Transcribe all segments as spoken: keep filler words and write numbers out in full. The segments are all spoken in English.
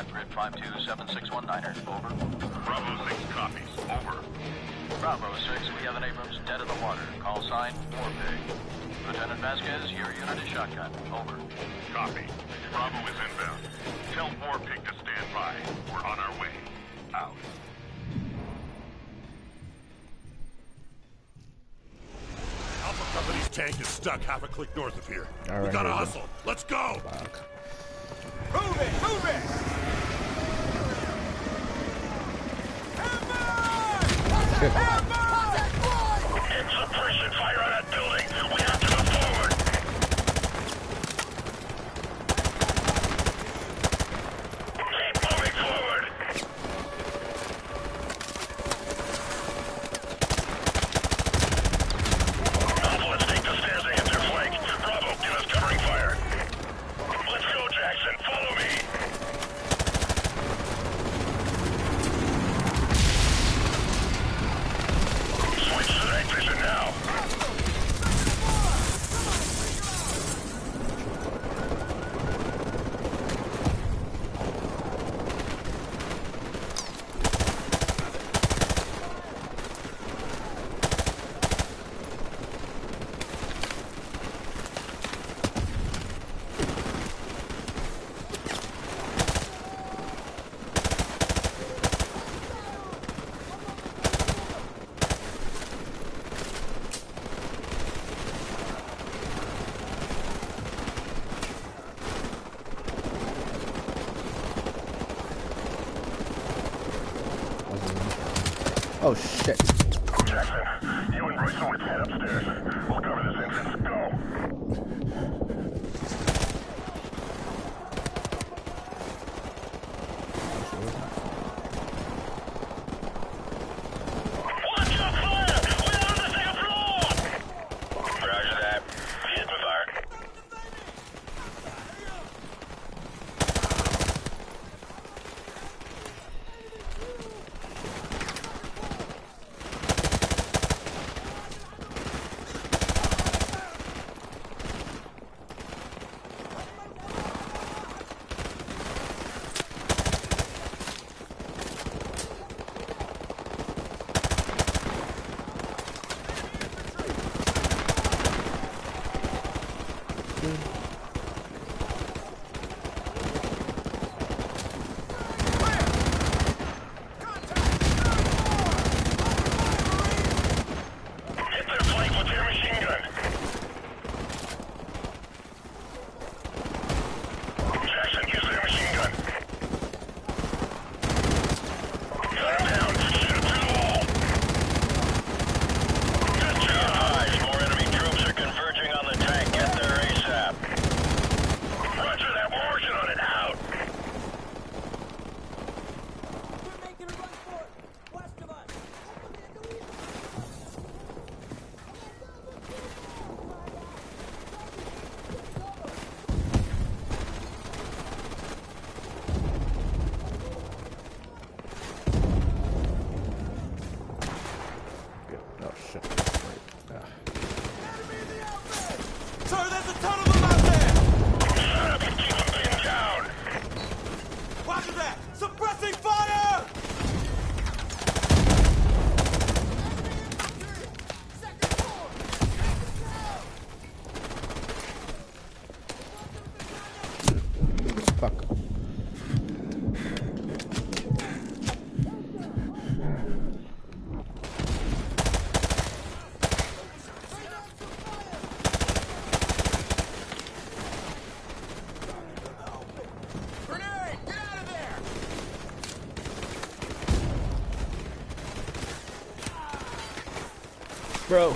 at grid five two seven six one niner. Over. Bravo six copies. Over. Bravo six, we have an Abrams dead in the water. Call sign, Warpig. Lieutenant Vasquez, your unit is shotgun. Over. Copy. Bravo is inbound. Tell Warpig to stand by. We're on our way. Out. Alpha Company's tank is stuck half a click north of here. All we right, gotta here we hustle. Let's go! Move it! Move it! Get suppression fire on that building! We have to move forward! Keep moving forward! Alpha, let's take the stairs and hit their flank. Bravo, give us covering fire. Let's go, Jackson. Follow me. Switch to night vision now. Oh shit. Jackson, you and Bryson with head upstairs. We'll cover this entrance. Go. Watch your fire! We're on the second floor! Roger that. Hit the fire. Hit their flank with your machine gun. Jackson, use their machine gun. Cut him down. Shoot him through the wall. Good job. Eyes, more enemy troops are converging on the tank. Get there ASAP. Roger that. We're working on it. Out. We're making a run for it! West of us! Oh shit. Ah. Sir, there's a ton of them out there! Shut up and keep them pinned down. Roger that! Suppressing fire! Fuck. Grenade! Get out of there! Bro.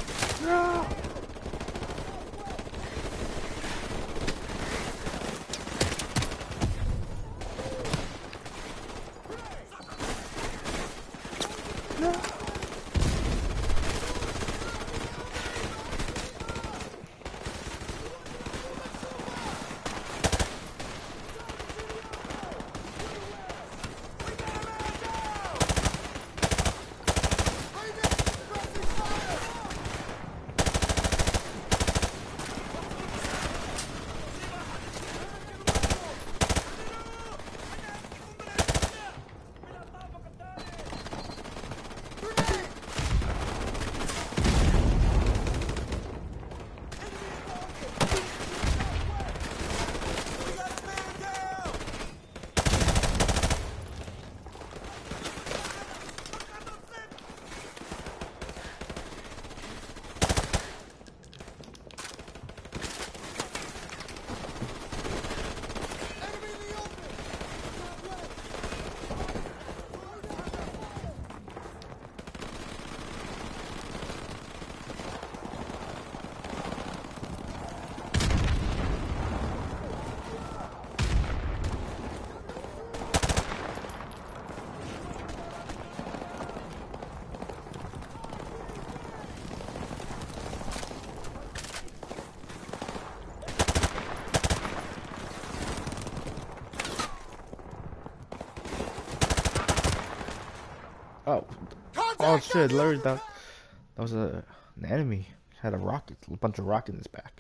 Oh shit, Larry, that that was a an enemy. Had a rocket, a bunch of rocket in his back.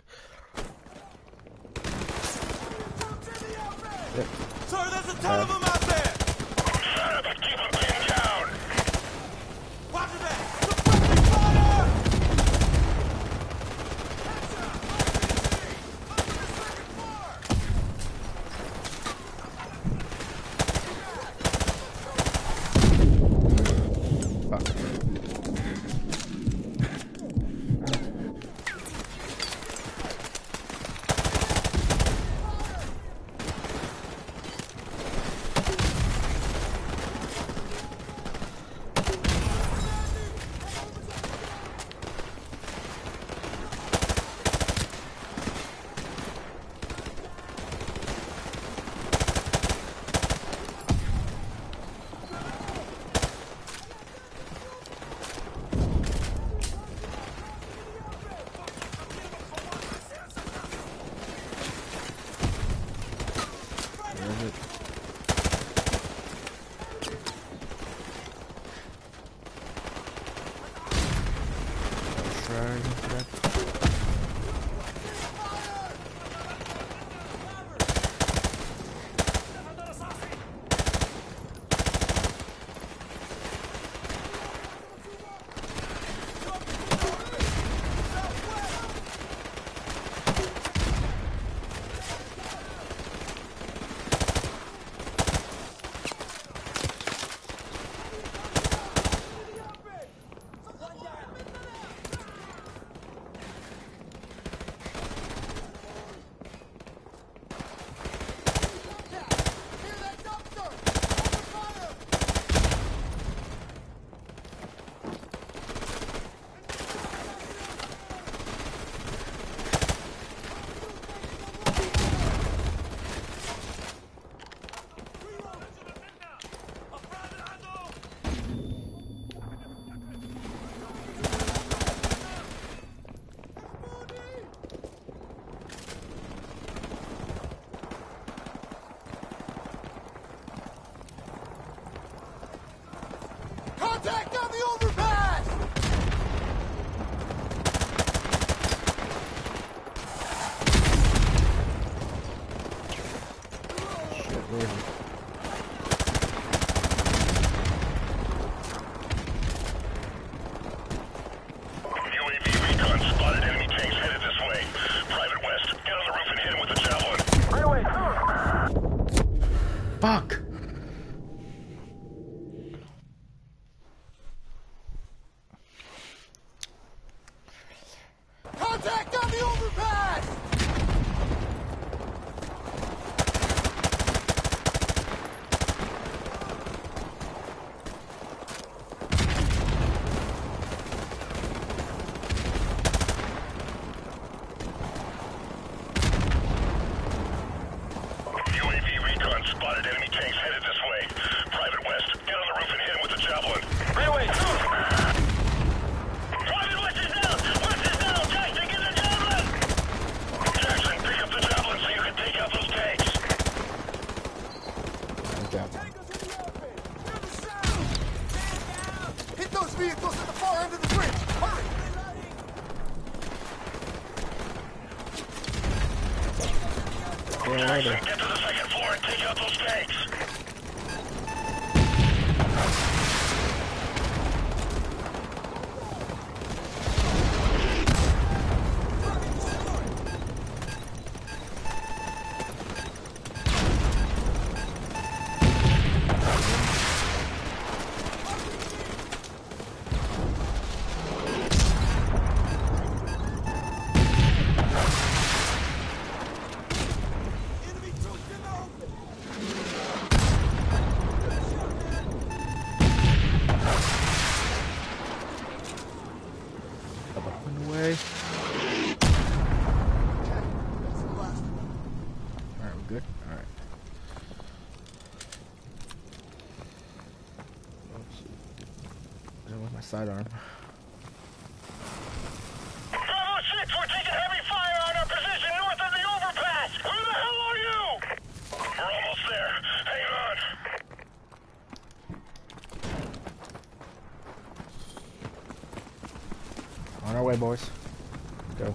Yeah. Sir, there's a ton of them out there! Shut up and keep them pinned down! Roger that! Suppressing fire! Fuck. Contact on the overpass! Shit, where is it? U A V recon spotted enemy tanks headed this way. Private West, get on the roof and hit him with the javelin. Fuck! Contact on the overpass! U A V recon spotted enemy tanks headed this way. Private West, get on the roof and hit him with the javelin. Railway, Private West is down! West is down! Jackson, get the javelin! Jackson, pick up the javelin so you can take out those tanks. Javelin. Tango's in the open! Hear the sound! Stand down! Hit those vehicles at the far end of the bridge! Hurry! Yeah, Jackson, get to the second floor and take out those tanks. Enemy troops in the open! Up, up and away. That's the last one. Alright, we're good? Alright. Let's see. There was my sidearm. Bravo six, we're taking heavy fire on our position north of the overpass! Where the hell are you? We're almost there. Hang on. On our way, boys. Go.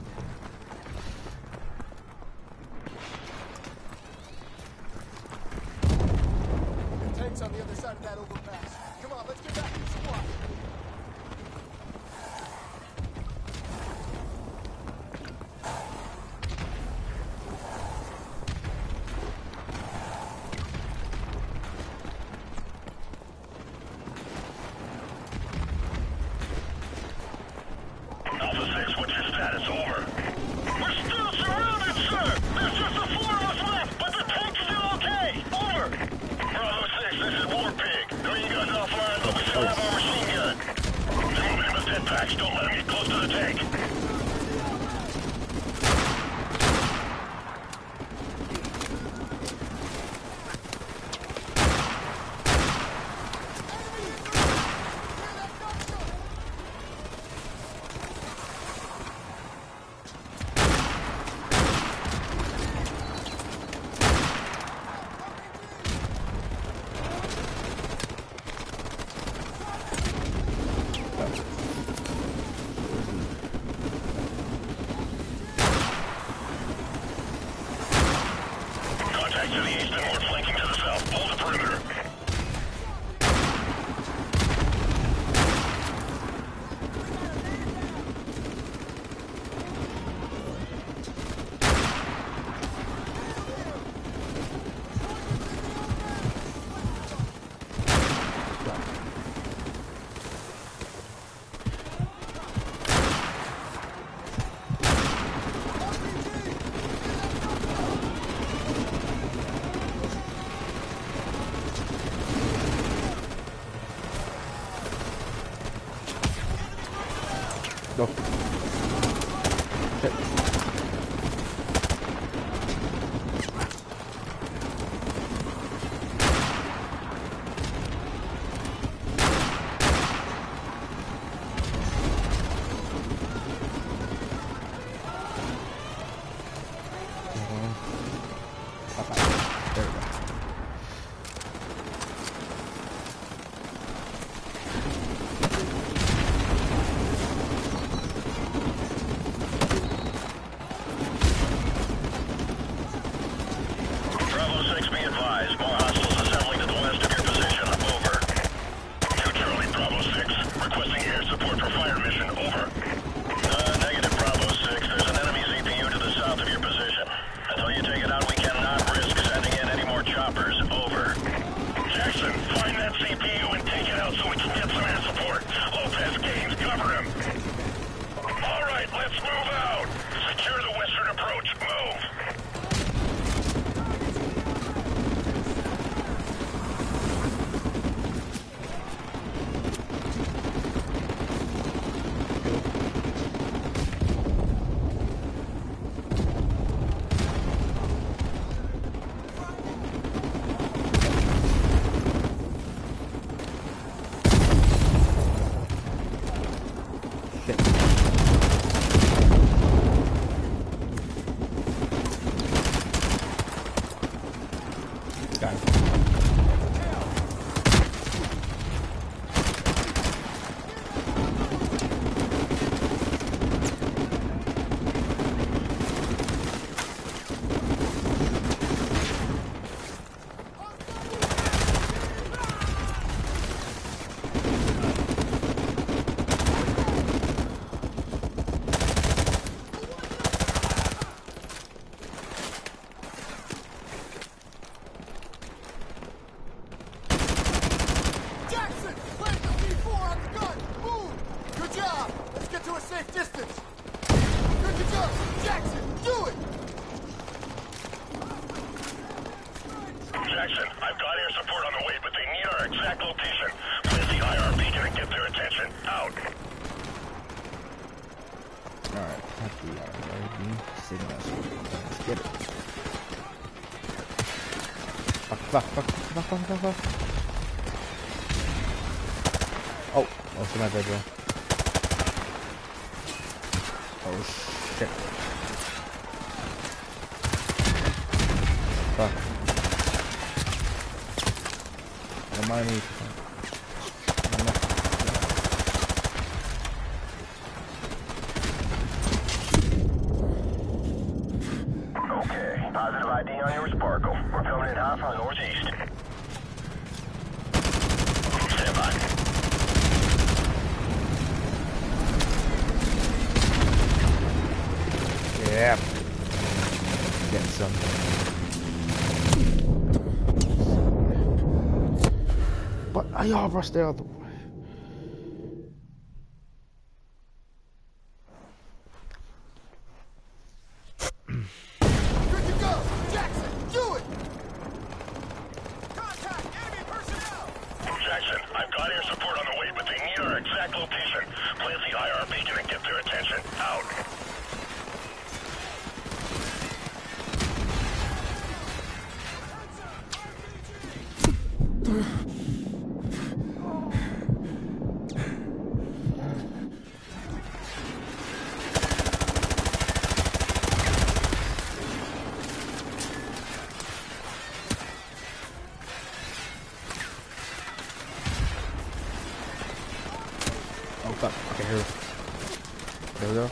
The tank's on the other side of that overpass. Come on, let's get back to the squad. Alpha six, what's your status? Over. We're still surrounded, sir! There's just the four of us left, but the tank's still okay! Over! Bravo six, this is War Pig. Throw you guys offline, but we still have our machine gun. They're moving in with dead packs. Don't let them get close to the tank. Contact to the east and we're flanking to the south. Hold the perimeter. Go. Shit. There we go. Bravo six, be advised. More hostiles assembling to the west of your position. Over. Two Charlie, Bravo six. Requesting air support for fire mission. Over. Uh, negative, Bravo six. There's an enemy Z P U to the south of your position. Until you take it out, we cannot risk sending in any more choppers. Over. Jackson, find that C P U and take it out so we can get some air support. Lopez, Gaines, cover him. All right, let's move out. Secure the western approach. Move. Shit. Got it. Jackson, plant the P four on the gun. Move. Good job. Let's get to a safe distance. Good job. Jackson, do it. Jackson, I've got air support on the way, but they need our exact location. Plant the I R beacon and get their attention. Out. Alright, have the I R B signals. Let's get it. Fuck, fuck, fuck, fuck, fuck, fuck, fuck. Oh, oh, somebody dead, bro. Oh, shit. Fuck. Don't mind me. Yeah. Get some. But I y'all rushed out the way. Good to go! Jackson, do it! Contact enemy personnel! Jackson, I've got air support on the way, but they need our exact location. Plant the I R beacon and get their attention. Out. Oh fuck. Okay, here. There we go.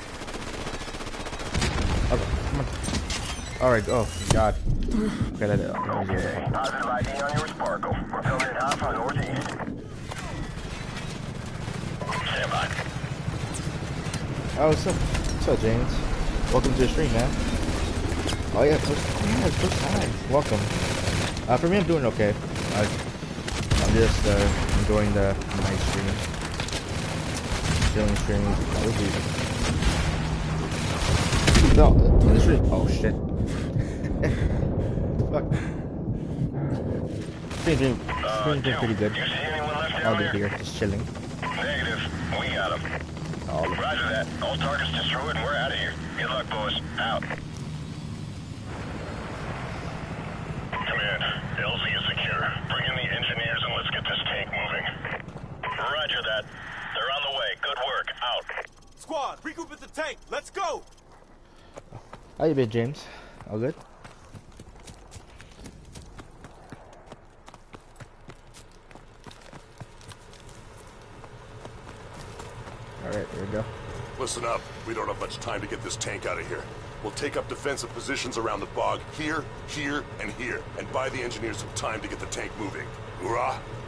Okay, come on. Alright, oh god. Okay, that, that was easy. Positive I D on your Sparkle. We're filming it hot from the northeast. Stand by. Oh, what's up? What's up, James? Welcome to the stream, man. Oh yeah, first, yeah, it's first time. Welcome. Uh, for me, I'm doing okay. I, I'm just uh, enjoying the night stream. Chilling stream. That was easy. No, the stream. Oh shit. Fuck. Stream's been, stream's been pretty good. You see anyone left All down good here? here, just chilling. Negative. We got them. All Roger that. All targets destroyed and we're out of here. Good luck, boys. Out. Command, L Z is secure. Bring in the engineers and let's get this tank moving. Roger that. They're on the way. Good work. Out. Squad, regroup at the tank. Let's go! How you been, James? All good? Alright, there we go. Listen up. We don't have much time to get this tank out of here. We'll take up defensive positions around the bog, here, here, and here, and buy the engineers some time to get the tank moving. Hoorah!